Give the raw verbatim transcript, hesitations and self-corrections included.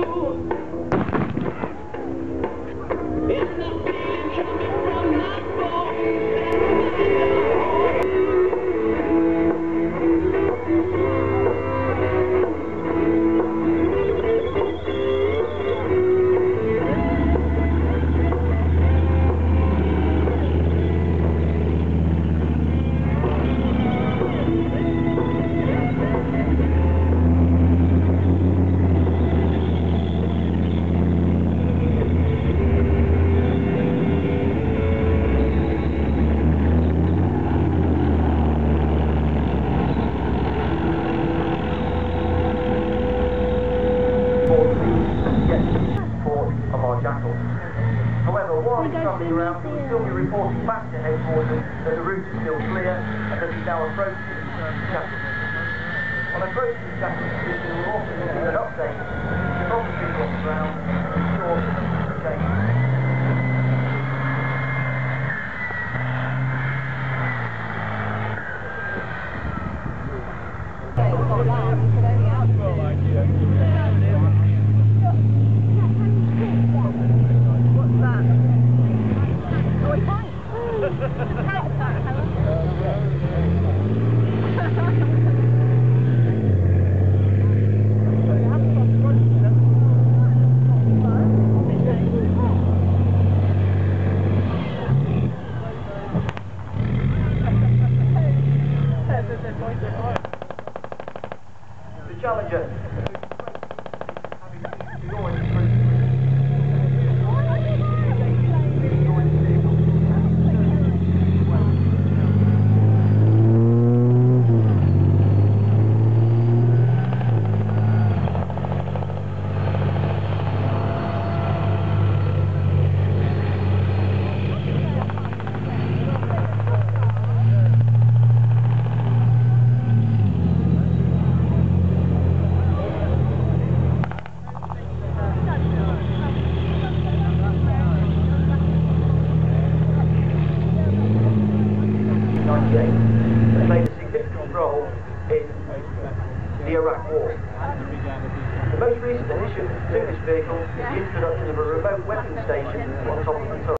However, while he's travelling around, he will still be reporting back to headquarters that the route is still clear and that he's now approaching Shackleton. On approaching Shackleton, we will also receive an update from the people on the ground to ensure that the change. The Challenger. That played a significant role in the Iraq War. The most recent addition to this vehicle is the introduction of a remote weapon station on top